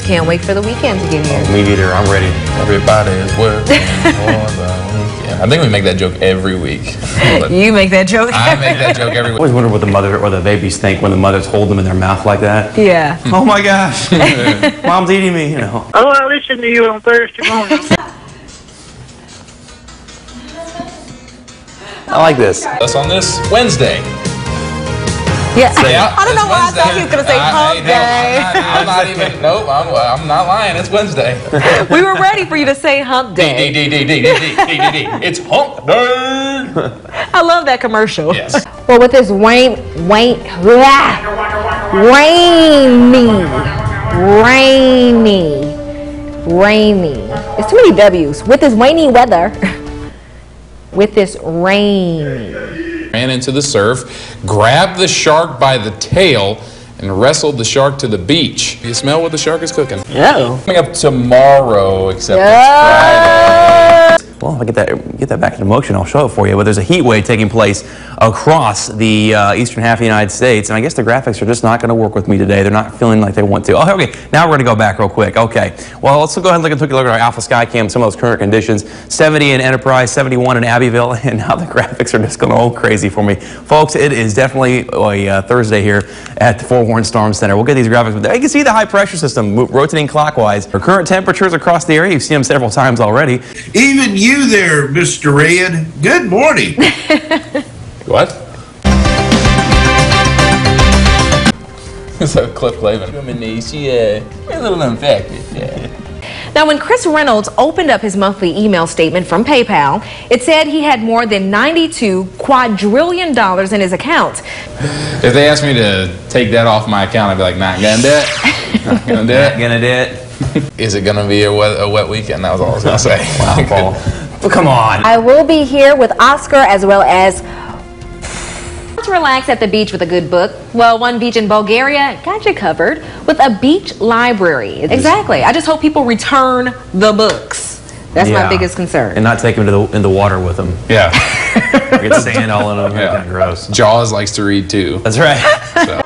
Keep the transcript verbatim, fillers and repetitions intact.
Can't wait for the weekend to get here. Me either. I'm ready. Everybody is working on the weekend. I think we make that joke every week. You make that joke. I make that joke every I week. always wonder what the mother or the babies think when the mothers hold them in their mouth like that. Yeah. Oh my gosh, mom's eating me, you know. Oh, I listen to you on Thursday morning. I like this. Us on this Wednesday. Yeah. Yeah, I don't know it's why Wednesday. I thought he was going to say I- hump I- day. no, I'm not, I'm not even, nope, I'm, I'm not lying. It's Wednesday. We were ready for you to say hump D, day. D, D, D, D, D, D, D, D, D. It's hump day. I love that commercial. Yes. Well, with this rain, rain, blah, rainy, rainy, rainy. It's too many W's. With this rainy weather, with this rain. Ran into the surf, grabbed the shark by the tail, and wrestled the shark to the beach. You smell what the shark is cooking? Oh. Coming up tomorrow, except Yeah. it's Friday. Well, if I get that get that back in motion, I'll show it for you. But there's a heat wave taking place across the uh, eastern half of the United States, and I guess the graphics are just not going to work with me today. They're not feeling like they want to. Oh, okay. Now we're going to go back real quick. Okay. Well, let's go ahead and look, take a look at our Alpha Skycam, some of those current conditions. seventy in Enterprise, seventy-one in Abbeville, and now the graphics are just going all crazy for me. Folks, it is definitely a uh, Thursday here at the Fort Warren Storm Center. We'll get these graphics. You can see the high pressure system rotating clockwise. Our current temperatures across the area, you've seen them several times already. Even you there, Mister Red. Good morning. What? So Cliff Clavin. Yeah, a little infected. Yeah. Now, when Chris Reynolds opened up his monthly email statement from PayPal, it said he had more than ninety-two quadrillion dollars in his account. If they asked me to take that off my account, I'd be like, not gonna do it. Not gonna do Not it. gonna do it. Is it gonna be a wet, a wet weekend? That was all I was gonna say. Wow, Paul. Well, come on. I will be here with Oscar as well as to relax at the beach with a good book. Well, one beach in Bulgaria got you covered with a beach library. Exactly. I just hope people return the books. That's Yeah. my biggest concern. And not take them to the, in the water with them. Yeah. Get sand all in them. Yeah. Kind of gross. Jaws likes to read too. That's right. So.